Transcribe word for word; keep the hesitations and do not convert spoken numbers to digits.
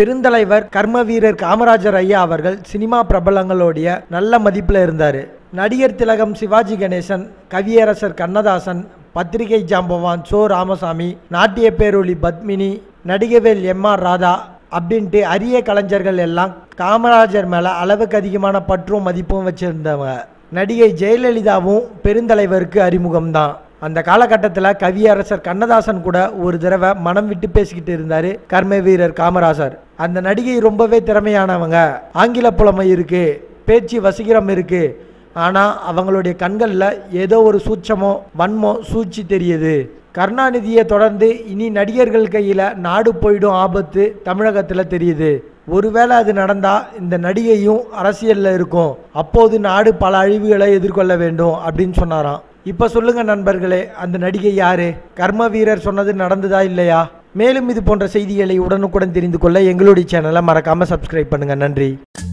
பெருந்தலைவர் கர்ம வீரர் காமராஜர் ஐயா அவர்கள் சினிமா பிரபலங்களுடைய நல்ல மதிப்பில் இருந்தார். நடிகர் திலகம் சிவாஜி கணேசன், கவியரசர் கண்ணதாசன், பத்திரிகை ஜாம்பவான் சோ ராமசாமி, நாட்டிய பேரொளி பத்மினி, நடிகவேல் எம் ஆர் ராதா அப்படின்ட்டு அரிய கலைஞர்கள் எல்லாம் காமராஜர் மேலே அளவுக்கு அதிகமான பற்றும் மதிப்பும் வச்சுருந்தவங்க. நடிகை ஜெயலலிதாவும் பெருந்தலைவருக்கு அறிமுகம்தான். அந்த காலகட்டத்தில் கவியரசர் கண்ணதாசன் கூட ஒரு தடவை மனம் விட்டு பேசிக்கிட்டு இருந்தார் கர்ம வீரர் காமராஜர். அந்த நடிகை ரொம்பவே திறமையானவங்க, ஆங்கில புலமை இருக்குது, பேச்சு வசீகரம் இருக்குது, ஆனால் அவங்களுடைய கண்களில் ஏதோ ஒரு சூட்சமோ வன்மோ சூழ்ச்சி தெரியுது. கருணாநிதியை தொடர்ந்து இனி நடிகர்கள் கையில் நாடு போயிடும் ஆபத்து தமிழகத்தில் தெரியுது. ஒருவேளை அது நடந்தால் இந்த நடிகையும் அரசியலில் இருக்கும், அப்போது நாடு பல அழிவுகளை எதிர்கொள்ள வேண்டும் அப்படின்னு சொன்னாராம். இப்போ சொல்லுங்க நண்பர்களே, அந்த நடிகை யாரு? கர்ம வீரர் சொன்னது நடந்ததா இல்லையா? மேலும் இது போன்ற செய்திகளை உடனுக்குடன் தெரிந்து கொள்ள எங்களுடைய சேனலை மறக்காமல் சப்ஸ்கிரைப் பண்ணுங்கள். நன்றி.